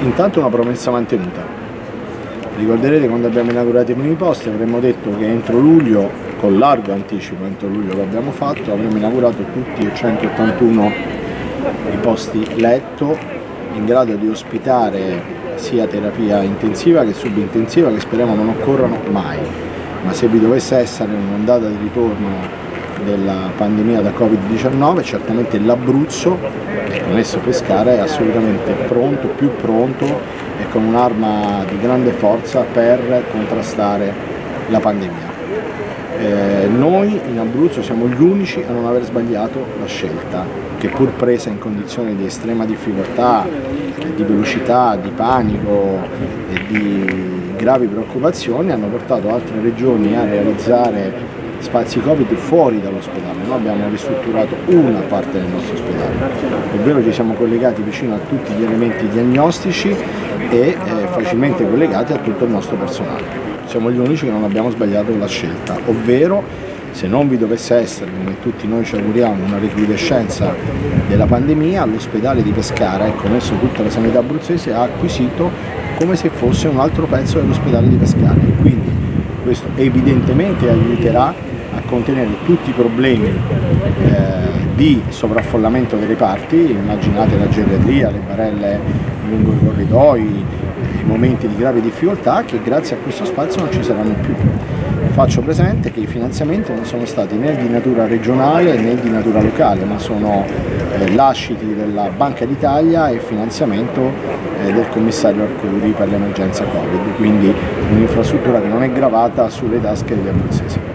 Intanto una promessa mantenuta. Ricorderete quando abbiamo inaugurato i primi posti avremmo detto che entro luglio, con largo anticipo, entro luglio lo abbiamo fatto, avremmo inaugurato tutti e 181 i posti letto in grado di ospitare sia terapia intensiva che subintensiva, che speriamo non occorrano mai, ma se vi dovesse essere un'ondata di ritorno della pandemia da Covid-19, certamente l'Abruzzo, e con esso Pescara, è assolutamente pronto, più pronto e con un'arma di grande forza per contrastare la pandemia. Noi in Abruzzo siamo gli unici a non aver sbagliato la scelta, che pur presa in condizioni di estrema difficoltà, di velocità, di panico e di gravi preoccupazioni, hanno portato altre regioni a realizzare spazi Covid fuori dall'ospedale. Noi abbiamo ristrutturato una parte del nostro ospedale, ovvero ci siamo collegati vicino a tutti gli elementi diagnostici e facilmente collegati a tutto il nostro personale. Siamo gli unici che non abbiamo sbagliato la scelta, ovvero se non vi dovesse essere, come tutti noi ci auguriamo, una recrudescenza della pandemia, l'ospedale di Pescara e con esso tutta la sanità abruzzese ha acquisito come se fosse un altro pezzo dell'ospedale di Pescara, e quindi questo evidentemente aiuterà a contenere tutti i problemi di sovraffollamento dei reparti. Immaginate la geriatria, le barelle lungo i corridoi, i momenti di grave difficoltà che grazie a questo spazio non ci saranno più. Faccio presente che i finanziamenti non sono stati né di natura regionale né di natura locale, ma sono lasciti della Banca d'Italia e finanziamento del commissario Arcuri per l'emergenza Covid, quindi un'infrastruttura che non è gravata sulle tasche degli abruzzesi.